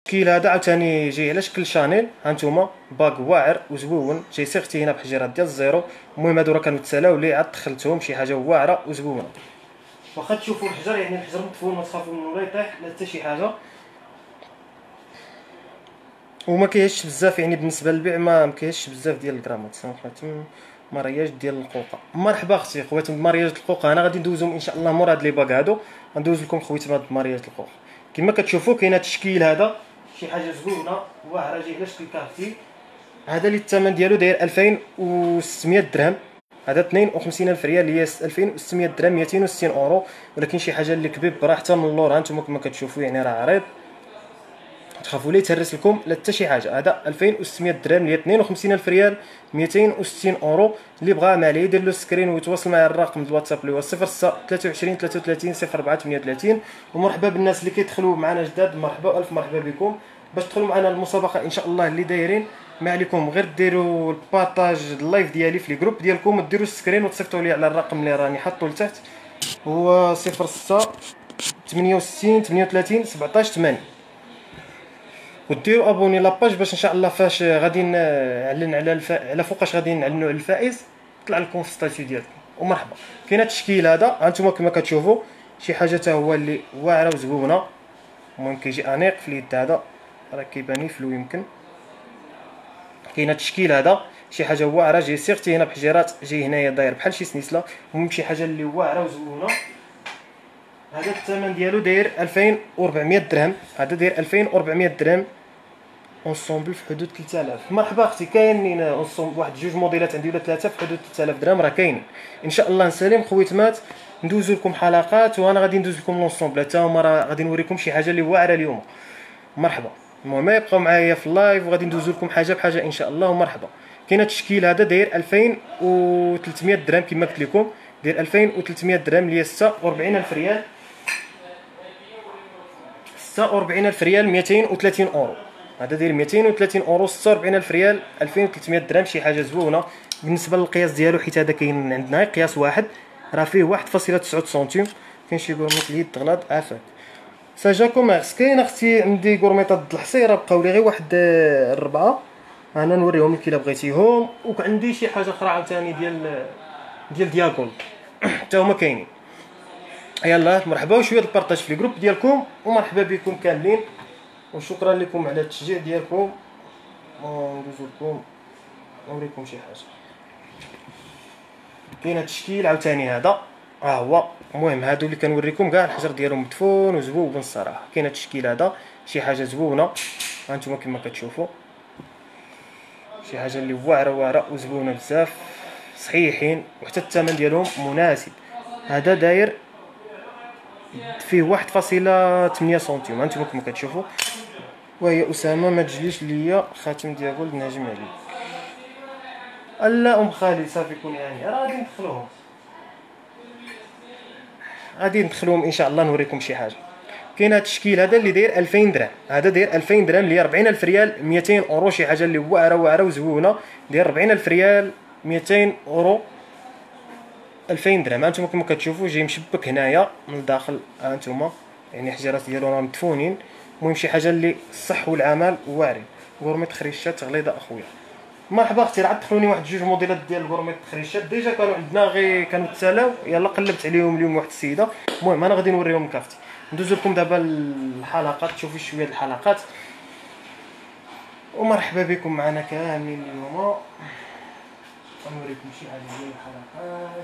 التشكيل هذا عاوتاني جاي على شكل شانيل. هانتوما باك واعر وزوون، جاي صيغتي هنا بحجيرات ديال الزيرو. المهم هادو راه كانوا تسالاو لي، عاد دخلتهم شي حاجه واعره وزوونه. واخا تشوفوا الحجر، يعني الحجر مدفون، ما تخافوا منه لا يطيح لا حتى شي حاجه، وما كيهش بزاف. يعني بالنسبه للبيع ما كيهش بزاف ديال الغرامات. خواتم مارياج ديال القوقه. مرحبا اختي خواتم بمارياج القوقه. انا غادي ندوزهم ان شاء الله مور هاد لي باك هادو، غندوز لكم خويتم هاد مارياج القوقه. كما كتشوفوا كاين هاد التشكيل هذا، شي حاجه زوينه واعره، جاي على شكل كارتي. هذا اللي الثمن ديالو داير 2600 درهم. هذا 52000 ريال، اللي هي 2600 درهم، 260 اورو. ولكن شي حاجه اللي كبيب راه حتى من اللور. هانتوما كما كتشوفوا يعني راه عريض، تخافوا لا يتهرس لكم لا حتى شي حاجه. هذا 2600 درهم اللي هي 52000 ريال، 260 اورو. اللي بغا ما عليه يدير له سكرين ويتواصل مع الرقم الواتساب اللي هو 06 23 33 04 38. ومرحبا بالناس اللي كيدخلوا معنا جداد، مرحبا الف مرحبا بكم. باش تدخلوا معنا المسابقه ان شاء الله اللي دايرين، ما عليكم غير ديروا البارطاج اللايف ديالي في لي جروب ديالكم، وديروا السكرين وتصيفطوا لي على الرقم اللي راني حاطه لتحت، هو 06 68 38 17 8. وديروا ابوني لاباج باش ان شاء الله فاش غادي نعلن على فوقاش غادي نعلنوا على الفائز طلع لكم في الستاتيو ديالكم. ومرحبا. كاين التشكيل هذا هانتوما كما كتشوفوا، شي حاجه حتى هو اللي واعره وزوينه. المهم كيجي انيق في اليد، هذا راه كيبان فلو يمكن. كاين التشكيل هذا شي حاجه واعره، جاي صيغتي هنا بحجيرات، جاي هنايا داير بحال شي سنيسله. المهم شي حاجه اللي واعره وزوينه. هذا الثمن ديالو داير 2400 درهم. هذا داير 2400 درهم اونسومبل في حدود 3000. مرحبا اختي. كاينين واحد جوج موديلات عندي ولا ثلاثه في حدود 3000 درهم راه كاينين. ان شاء الله نسالم خويتمات، ندوزو لكم حلقات وانا غادي ندوز لكم لونسومبل حتى هما، راه غادي نوريكم شي حاجه اللي واعره اليوم. مرحبا. المهم يبقاو معايا في اللايف وغادي ندوزو لكم حاجه بحاجه ان شاء الله. ومرحبا. كاين التشكيل هذا داير 2300 درهم كما قلت لكم، داير 2300 درهم اللي هي 46000 ريال. 46000 ريال 230 اورو. هذا داير 230 اورو، 46000 ريال 2300 درهم. شي حاجه زوينه بالنسبه للقياس ديالو، حيت هذا كاين عندنا قياس واحد، راه فيه 1.9 سنتيم. كاين شي غورميط اليد غلاض عافاك. ساجا كوميرس. كاين اختي عندي غورميطات د الحصيره، بقاو لي غير واحد الربعه، انا نوريهم لك الا بغيتيهم. وعندي شي حاجه اخرى عاوتاني ديال دياغول حتى هما كاينين. يلا مرحبا، وشويه البارطاج في الجروب ديالكم، ومرحبا بكم كاملين، وشكرا لكم على التشجيع ديالكم. ندوز لكم نوريكم شي حاجه. كاين هاد التشكيل عاوتاني هذا ها هو. المهم هادو اللي كنوريكم كاع الحجر ديالهم مدفون وزوون الصراحه. كاين هاد التشكيل هذا شي حاجه زوينه، هانتوما كما كتشوفوا شي حاجه اللي واعره وزوينه بزاف، صحيحين، وحتى الثمن ديالهم مناسب. هذا داير فيه 1.8 سنتيم، هانتوما كما كتشوفوا. وهي اسامه ما تجليش ليا خاتم ديال نهجم عليك. الا خالد صافي كون يعني راه غادي ندخلوهم ان شاء الله، نوريكم شي حاجه. كاين هذا التشكيل هذا اللي داير 2000 درهم. هذا داير 2000 درهم اللي هي 40000 ريال 200 اورو. شي حاجه اللي واعره وزوينه، داير 40000 ريال 200 اورو 2000 درهم. هانتوما كما كتشوفوا جاي مشبك هنايا من الداخل، هانتوما يعني حجرات ديالو راه مدفونين. المهم شي حاجه اللي الصح والعمل واعرين. غورميط خريشات غليظه اخويا. مرحبا اختي. راه دخلوني واحد جوج موديلات ديال الغورميط خريشات ديجا كانوا عندنا، غير كانوا تسالاو، يلا قلبت عليهم اليوم واحد السيده. المهم انا غادي نوريهم لك اختي. ندوز لكم دابا الحلقات، تشوفوا شويه الحلقات. ومرحبا بكم معنا كاملين اليوم. نوريكم شي حاجه ديال الحلقات.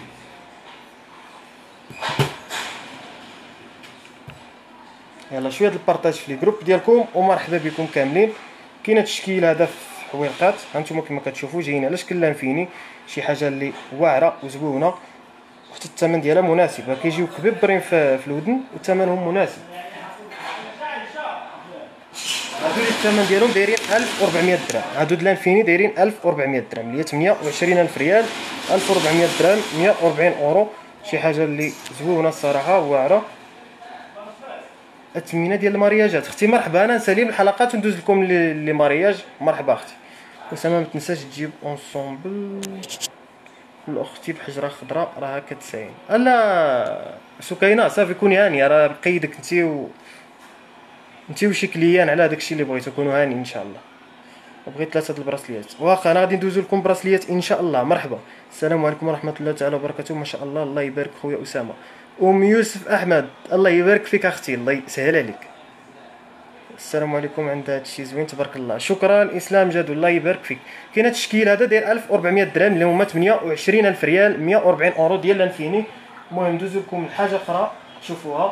يلا شويه البارطاج في لي جروب ديالكم، ومرحبا بكم كاملين. كاين التشكيل هذا في حويقات، هانتوما كما كتشوفوا جايين على شكل لانفيني. شي حاجه اللي واعره وزوينه، وحتى الثمن ديالها مناسب. كيجيو كبيبرين في الودن وثمنهم مناسب. هادو الثمن ديالهم دايرين 1400 درهم. هادو د لانفيني دايرين 1400 درهم اللي هي 28000 ريال، 1400 درهم 140 اورو. شي حاجه اللي زوينه الصراحه واعره. الثمينه ديال المارياجات اختي. مرحبا. انا نسالي الحلقات وندوز لكم لي مارياج. مرحبا اختي. وسما ما تنساش تجيب اونسومبل الاختي بحجره خضراء راه. الا سكينه صافي كوني هانيه، راه بقيدك انت نتيو شي كليان على داكشي اللي بغيتو، كونوا هاني ان شاء الله. بغيت 3 البراسليات، واخا انا غادي ندوزو لكم براسليات ان شاء الله. مرحبا، السلام عليكم ورحمه الله تعالى وبركاته. ما شاء الله، الله يبارك خويا اسامه. يوسف احمد، الله يبارك فيك اختي، الله يسهل عليك. السلام عليكم. عند هادشي زوين تبارك الله. شكرا اسلام جاد، الله يبارك فيك. كاين هاد التشكيل هذا داير 1400 درهم اللي هما 28000 ريال، 140 اورو ديال لانفيني. المهم ندوزو لكم لحاجه اخرى تشوفوها.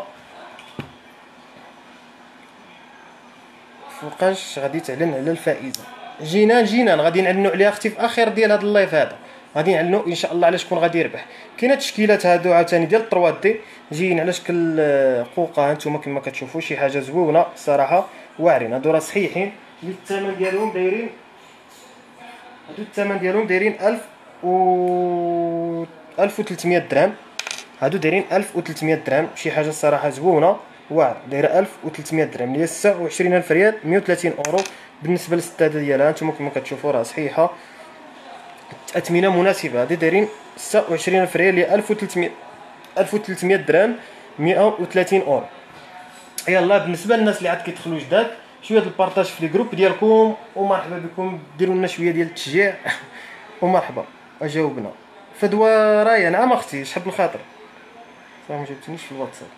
فوقاش غادي تعلن على الفائزه. جينان غادي نعلنوا عليها اختي في اخر ديال هذا اللايف هذا، غادي نعلنوا ان شاء الله على شكون غادي يربح. كاينه التشكيلات هادو عاوتاني ديال 3 دي جايين على شكل قوقه، هانتوما كما كتشوفوا شي حاجه زوينه صراحه، واعرين. هادو راه صحيحين، اللي الثمن ديالهم دايرين، هادو الثمن ديالهم دايرين 1000 و 1300 درهم. هادو دايرين 1300 درهم، شي حاجه الصراحه زوينه واعر، دايره 1300 درهم اللي هي 26000 ريال، 130 اورو بالنسبه للسداده ديالها. نتوما كما كتشوفوا راه صحيحه، اثمنه مناسبه. هادي دايرين 26000 ريال اللي 1300 درهم، 130 اورو. يلا بالنسبه للناس اللي عاد كيدخلوا جداد، شويه ديال البارطاج في لي جروب ديالكم، ومرحبا بكم. ديروا لنا شويه ديال التشجيع ومرحبا. اجاوبنا فدوى رايا. نعم اختي، شحال بالخاطر، صافي ما جاوبتنيش في الواتساب.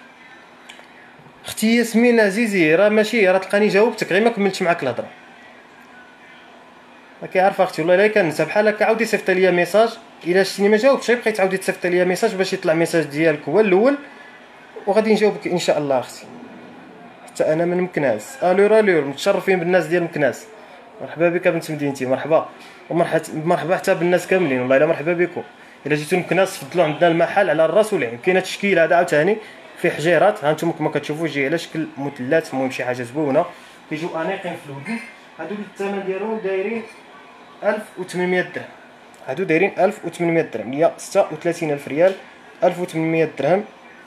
اختي ياسمين عزيزي، راه ماشي، راه تلقاني جاوبتك غير ما كملتش معاك الهضره. راكي عارفه اختي والله الا كنسى. بحال هكا عاودي صيفط ليا ميساج، الا شتيني ما جاوبتش بقيت تعاودي تصيفط ليا ميساج باش يطلع ميساج ديالك هو الاول، وغادي نجاوبك ان شاء الله اختي. حتى انا من مكناس. الور متشرفين بالناس ديال مكناس. مرحبا بك بنت مدينتي، مرحبا. ومرحبا حتى بالناس كاملين، والله الا مرحبا بكم. الا جيتو لمكناس فضلوا عندنا المحل على الراس والعين. كاين تشكيل هذا عاوتاني في حجيرات، ها انتم كما كتشوفوا جاي على شكل مثلث. المهم شي حاجه زوينه، كيجيو انيقين في الودن. هادو الثمن ديالهم دايرين 1800 درهم. هادو دايرين 1800 درهم اللي هي 36000 ريال، 1800 درهم.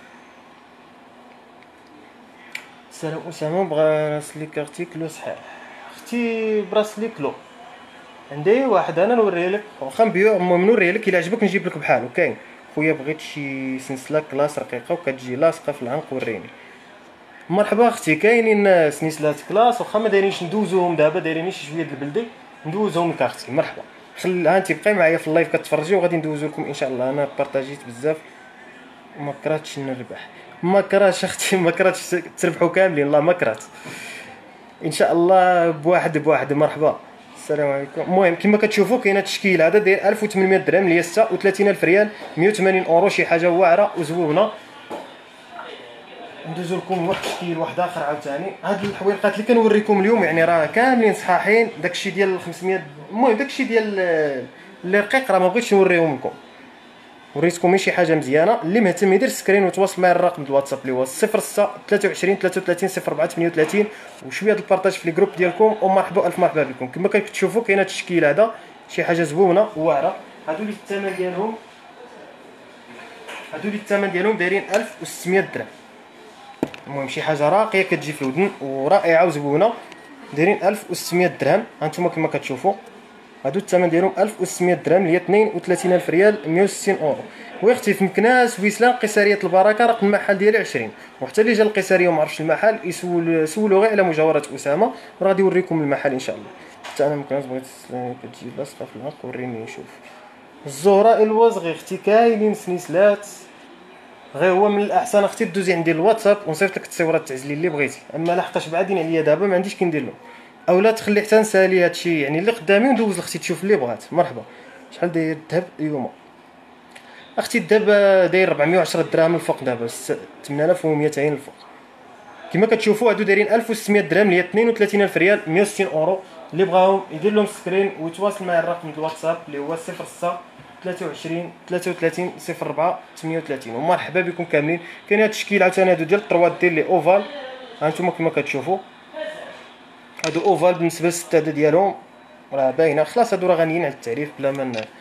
سلام اسامه، براسلي كارتيكلو صحيح اختي، براسلي كلو عندي واحد انا نوريه لك، واخا نبيعو. المهم نوريه لك، الا عجبك نجيب لك بحالو. كاين خويا بغيت شي سلسله كلاس رقيقه وكتجي لاصقه في العنق، وريني. مرحبا اختي، كاينين سلسلات كلاس، واخا ما دايرينش ندوزوهم دابا، دايرين شي شويه د البلدي ندوزهم لك اختي. مرحبا، ها انت بقاي معايا في اللايف كتفرجي، وغادي ندوزو لكم ان شاء الله. انا بارطاجيت بزاف، ما كرهتش نربح، ما كرهتش اختي، ما كرهتش تربحوا كاملين، الله ما كرهت. ان شاء الله بواحد. مرحبا، السلام عليكم. المهم كما كتشوفوا كاين هذا التشكيل هذا داير 1800 درهم اللي هي 36000 ريال، 180 اورو. شي حاجه واعره وزوينه. ندوزو لكم واحد التشكيل واحد اخر عاوتاني. هاد الحويلقات اللي كنوريكم اليوم يعني راه كاملين صحاحين. داكشي ديال 500، المهم داكشي ديال اللي رقيق راه ما بغيتش نوريهم لكم، وريتكم شي حاجه مزيانه. اللي مهتم يدير سكرين وتواصل معايا الرقم الواتساب اللي هو 06 23 33 04 38، وشويه ديال البارطاج في لي جروب ديالكم. ومرحبا، الف مرحبا بكم. كما كتشوفوا كاين هذا التشكيل هذا شي حاجه زوينه واعره. هادو اللي الثمن ديالهم دايرين 1600 درهم. المهم شي حاجه راقيه كتجي في الودن ورائعه وزوينه، دايرين 1600 درهم. هانتوما كما كتشوفوا هادو الثمن ديالهم 1600 درهم اللي هي 32000 ريال، 160 اورو. ويختي في مكناس ويسلان قيساريه البركه، رقم المحل ديالي 20. وحتى اللي جا القيساريه وما عرفش المحل سولوا غير على مجاوره اسامه، وغادي يوريكم المحل ان شاء الله. حتى انا مكناس بغيت كتجي لاصقه في العنق، وريني نشوف. الزهراء الوزغي اختي، كاينين سنيسلات، غير هو من الاحسن اختي دوزي عندي الواتساب ونصيفط لك التصويرات تعزلي اللي بغيتي. اما لحقاش بعادين عليا دابا ما عنديش كندير لهم، اولا تخلي حتى نسالي هادشي يعني اللي قدامي وندوز لاختي تشوف اللي بغات. مرحبا. شحال داير الذهب اليوم اختي؟ الذهب داير 410 درهم الفوق، دابا 8200 الفوق. كما كتشوفوا هادو دايرين 1600 درهم اللي هي 32000 ريال، 160 اورو. اللي بغاهم يدير لهم سكرين ويتواصل معايا الرقم الواتساب اللي هو 06 23 33 04 38. ومرحبا بكم كاملين. كاين هاد التشكيل عاوتاني هادو ديال 3 دي لي اوفال، هانتوما كما كتشوفوا هادو اوفال. بالنسبه للسداده ديالهم راه باينه خلاص، هادو راه غنيين على التعريف بلا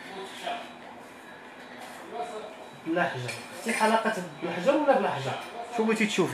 بلا حجر. شي حلقه بالحجر ولا بلا حجر، شو بغيتي تشوفي.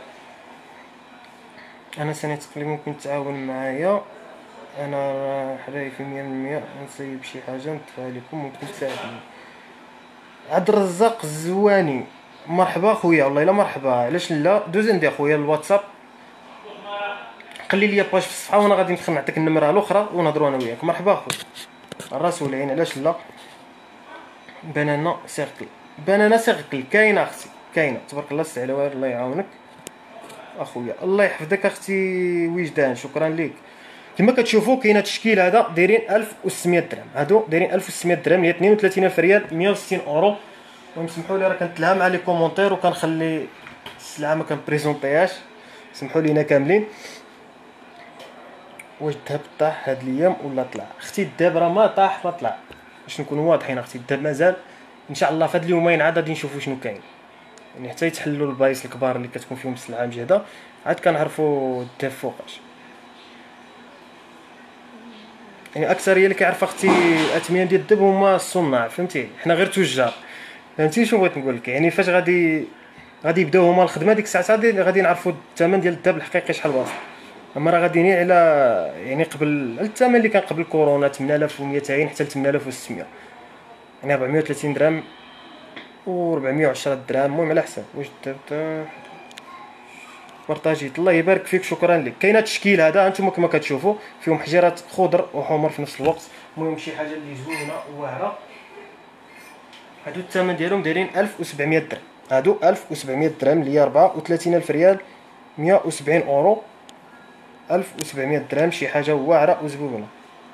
انا سنه تقريبا ممكن تعاون معايا، انا حبايبي 100% نصيب شي حاجه ندفع لكم، ممكن تساعدني. عبد الرزاق الزواني، مرحبا خويا، والله الا مرحبا. علاش لا، دوز عندي خويا الواتساب خلي لي باج في الصفحه وانا غادي ندخل نعطيك النمره الاخرى ونهضروا انا وياك. مرحبا اخويا الراس والعين، علاش لا. بنانا سيركل، بنانا سيركل كاينه اختي، كاينه تبارك الله. السي علوار الله يعاونك اخويا، الله يحفظك اختي وجدان، شكرا لك. كما كتشوفوا كاين هذا التشكيل هذا دايرين 1600 درهم، هادو دايرين 1600 درهم اللي هي 32000 ريال 160 اورو. المهم سمحوا لي راه كنتلها مع لي كومونتير وكنخلي السلعه ما كنبريزونطيهاش، سمحوا لينا كاملين. واش الذهب طاح هاد الايام ولا طلع؟ اختي الذهب راه ما طاح ما طلع، باش نكونوا واضحين اختي. الذهب مازال ان شاء الله في هاد اليومين عاد غادي نشوفوا شنو كاين، يعني حتى يتحلوا البلايص الكبار اللي كتكون فيهم السلعه مجهده عاد كنعرفوا الذهب فوقاش. يعني اكثريه اللي كيعرف اختي الاثمنه ديال الذهب هما الصناع، فهمتي؟ حنا غير تجار، فهمتي شنو بغيت نقول لك؟ يعني فاش غادي يبداو هما الخدمه ديك الساعه غادي نعرفوا الثمن ديال الذهب الحقيقي شحال واصل. اما راه غاديين على يعني قبل الثمن اللي كان قبل كورونا 8200 حتى ل 8600، يعني 430 درهم و410 درهم. المهم على حساب واش الذهب بارطاجيت. الله يبارك فيك، شكرا لك. كاين هذا التشكيل هذا انتم كما كتشوفوا فيهم حجيرات خضر وحمر في نفس الوقت. المهم شي حاجه اللي زوينه وواعره. هادو الثمن ديالهم دايرين 1700 درهم، هادو 1700 درهم اللي هي 34000 ريال 170 اورو. 1700 درهم شي حاجه واعره وزبونه.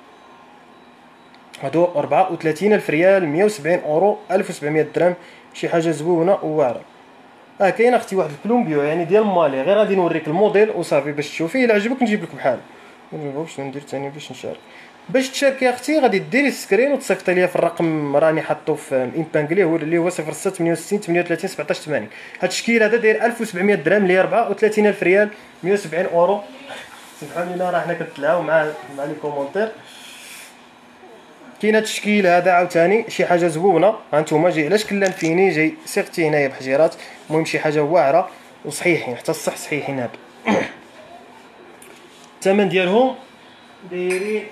هادو 34000 ريال 170 اورو 1700 درهم شي حاجه زبونه وواعره. كاين اختي واحد الكولومبيو يعني ديال مالي، غير غادي نوريك الموديل وصافي باش تشوفيه، الا عجبك نجيب لك بحال. نجربوا شنو ندير ثاني باش نشارك. باش تشاركي اختي غادي ديري سكرين وتصيفطي ليا في الرقم راني حاطو في الامبانغلي هو اللي هو 0668 38 17 80. هاد التشكيل هذا داير 1700 درهم اللي هي 34000 ريال 170 اورو. سبحان الله راه حنا كنتلاعاو مع لي كومونتير. كاين هاد التشكيل هذا عاوتاني شي حاجه زوينه، ها نتوما جاي علاش كلان فيني جاي سيغتي هنايا بحجيرات. المهم شي حاجه واعره وصحيحين حتى الصح صحيحين. هادو الثمن ديالهم دايرين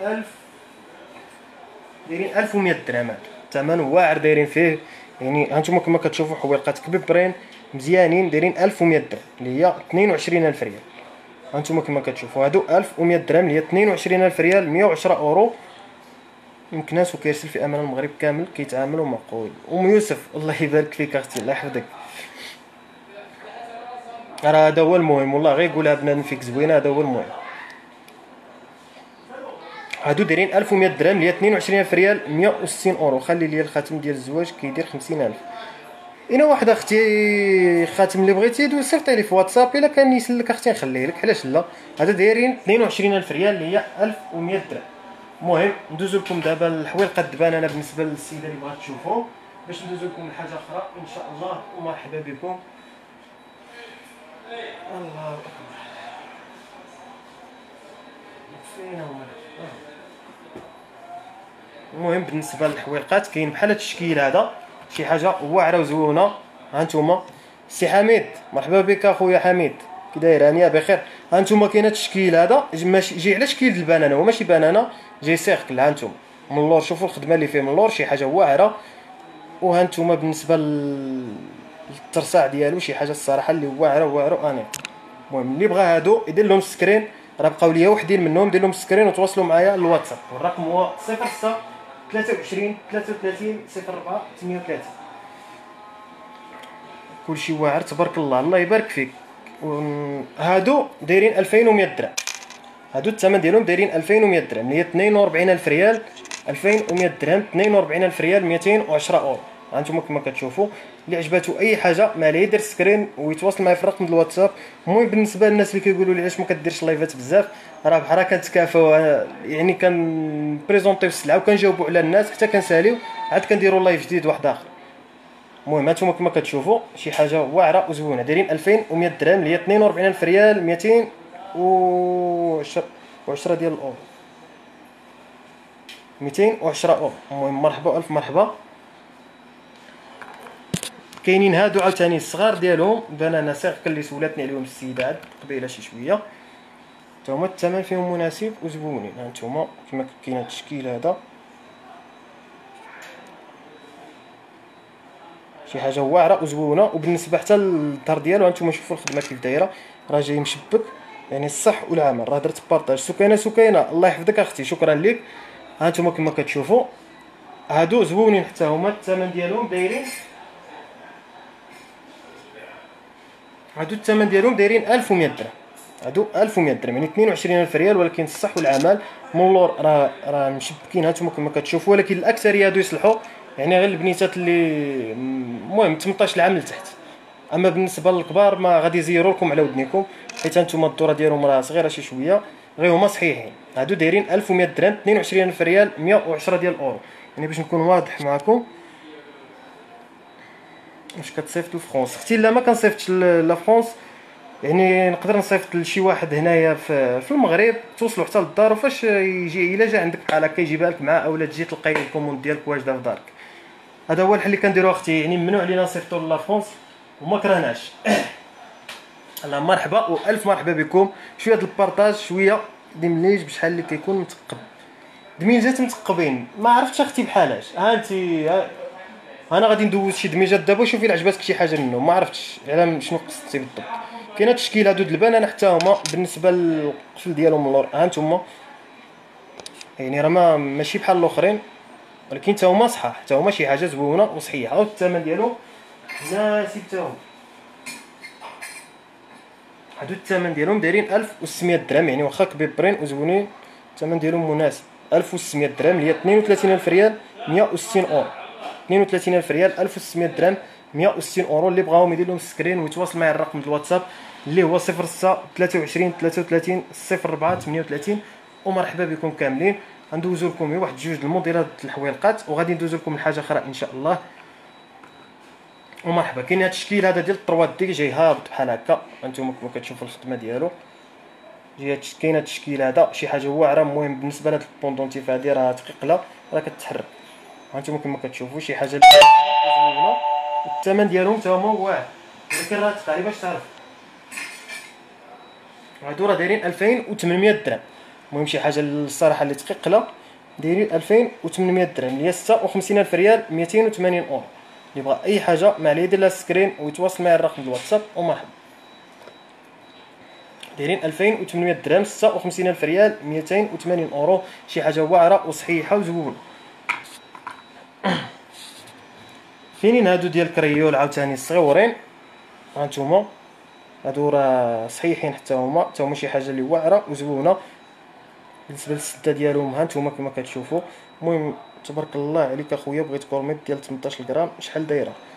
1100 درهم. هذا الثمن واعر دايرين فيه، يعني هانتوما كما كتشوفوا حويلقات كبيبرين مزيانين دايرين 1100 درهم اللي هي 22000 ريال. هانتوما كما كتشوفوا هادو 1100 درهم اللي هي 22000 ريال 110 اورو. يمكن ناس وكيرسل في امان المغرب كامل كيتعاملوا معقول. ام يوسف الله يبارك فيك اختي، الله يحفظك. راه هذا هو المهم والله، غير يقولها بنادم فيك زوينه، هذا هو المهم. هادو دايرين 1100 درهم اللي هي 22000 ريال 160 اورو. خلي لي الخاتم ديال الزواج كيدير 50000. انا واحده اختي خاتم اللي بغيتي دوز صيفطي لي في واتساب، الا كان يسلك اختي نخليه لك، علاش لا. هذا دايرين 22000 ريال اللي هي 1100 درهم. المهم ندوز لكم دابا الحويلقه الدبان انا بالنسبه للسيده اللي بغات تشوفوا، باش ندوز لكم لحاجه اخرى ان شاء الله. ومرحبا بكم. الله اكبر فينا هما. المهم بالنسبه للحويلقات كاين بحال هذا التشكيل هذا شي حاجه واعره وزوينه. ها نتوما سي حميد مرحبا بك اخويا حميد، كي داير هانيه بخير. ها نتوما كاين هذا التشكيل هذا ماشي جاي على شكل ديال البنانه، هو ماشي بنانه جاي سيركل. ها نتوما من اللور شوفوا الخدمه اللي فيه من اللور شي حاجه واعره. وها نتوما بالنسبه للترصاع ديالو شي حاجه الصراحه اللي واعره انا. المهم اللي بغى هادو يدير لهم سكرين، راه بقاو ليا وحدين منهم، دير لهم سكرين وتواصلوا معايا الواتساب. والرقم هو 06 23 33 04 38. كلشي واعر تبارك الله، الله يبارك فيك. هادو دايرين 2100 درهم، هادو الثمن ديالهم دايرين 2100 درهم اللي هي 42000 ريال 2100 درهم 42000 ريال 210 اورو. هانتوما كما كتشوفوا اللي عجباتو اي حاجه ما عليه يدير سكرين ويتواصل معايا في الرقم ديال الواتساب. المهم بالنسبه للناس اللي كيقولوا لي علاش ما كديرش لايفات بزاف، راه بحال كنتكافاو، يعني كنبريزونطيو السلعه وكنجاوبوا على الناس حتى كنساليو عاد كنديروا لايف جديد واحد اخر. المهم هانتوما كما كتشوفوا شي حاجه واعره وزوينه دايرين 2100 درهم اللي هي 42000 ريال 210 ديال الاورو 210 اورو. المهم مرحبا الف مرحبا. كاينين هادو عاوتاني الصغار ديالهم بنانا سيركل اللي سولاتني عليهم السيده عاد قبيله شي شويه، حتى هما الثمن فيهم مناسب وزبونين. هانتوما كما كاين هاد التشكيل هذا شي حاجه واعره وزوينه. وبالنسبه حتى للدار ديالو هانتوما شوفوا الخدمه كيف دايره، راه جاي مشبك يعني الصح والعمل. راه درت بارطاج. سكينه الله يحفظك اختي، شكرا لك. ها نتوما كما كتشوفوا هادو زوينين حتى هما، الثمن ديالهم دايرين، هادو الثمن ديالهم دايرين 1100 درهم. هادو 1100 درهم يعني 22000 ريال، ولكن الصح والعمل من اللور راه مشبكين هانتوما كما كتشوفوا، ولكن الاكثريه هادو يصلحوا يعني غير البنيتات اللي المهم 18 عام لتحت. اما بالنسبه للكبار ما غادي يزيروا لكم على ودنيكم، حيت هانتوما الدوره ديالهم راه صغيره شي شويه، غير هما صحيحين. هادو دايرين 1100 درهم، 22000 ريال، 110 ديال الاورو. يعني باش نكون واضح معكم، واش كتصيفط لفرنسا اختي؟ لا ما كنصيفطش لفرنسا، يعني نقدر نصيفط لشي واحد هنايا في المغرب، توصلوا حتى للدار، وفاش يجي الا جا عندك بحال هكا يجيبها لك معاه، اولا تجي تلقاي الكوموند ديالك واجده في دارك. هذا هو الحل اللي كنديرو اختي، يعني ممنوع علينا نصيفطوا لفرنسا وما كرهناش. الله مرحبا والف مرحبا بكم. شويه د البارطاج، شويه ديمليج بشحال اللي كيكون مثقب. دميجات مثقبين ما عرفتش اختي بحالاش. ها انت انا غادي ندوز شي دميجات دابا، شوفي الا عجباتك شي حاجه منهم، ما عرفتش على شنو قصدتي بالضبط. كاينه تشكيل هادو د البنانه حتى هما بالنسبه للقفل ديالهم من اللور، ها نتوما يعني راه ماشي بحال الاخرين، ولكن حتى هما صحاح، حتى هما شي حاجه زوينه وصحيحه. والثمن ديالهم ناسي حتى هو، هادو الثمن ديالهم دايرين 1600 درهم، يعني واخا كبيبرين وزوينين الثمن ديالهم مناسب. 1600 درهم اللي هي 32000 ريال 160 اورو. 32000 ريال 1600 درهم 160 اورو. اللي بغاهم يدير لهم سكرين ويتواصل معايا الرقم ديال الواتساب اللي هو 06 23 33 04 38. ومرحبا بكم كاملين. غندوزو لكم واحد جوج الموديلات الحويلقات، وغادي ندوزو لكم الحاجه اخرى ان شاء الله. ومرحبا. كاين هذا التشكيل هذا ديال 3 دي جاي هابط بحال هكا، انتم كما كتشوفوا الخدمه ديالو جاي. كاين هذا التشكيل هذا شي حاجه واعره. المهم بالنسبه لهاد البوندونتيف هادي راه ثقيله، راه كتحرك. هانتوما كما كتشوفوا شي حاجه زوينه. الثمن ديالهم حتى هما واعر، ولكن راه تقريبا تعرف هادو راه دايرين 2800 درهم. المهم شي حاجه الصراحه اللي ثقيله دايرين 2800 درهم اللي هي 56000 ريال 280 اورو. اللي بغى اي حاجه ما عليه يدير لها سكرين ويتواصل معايا الرقم ديال الواتساب. ومرحبا. دايرين 2800 درهم، 56000 ريال 280 اورو. شي حاجه واعره وصحيحه وزوينه. كاينين هادو ديال كريول عاوتاني صغيورين، هانتوما هادو راه صحيحين حتى هما شي حاجه اللي واعره وزوينه. بالنسبه للسده ديالهم هانتوما كما كتشوفوا. المهم تبارك الله عليك اخويا، بغيت كورميط ديال 18 غرام. شحال دايره؟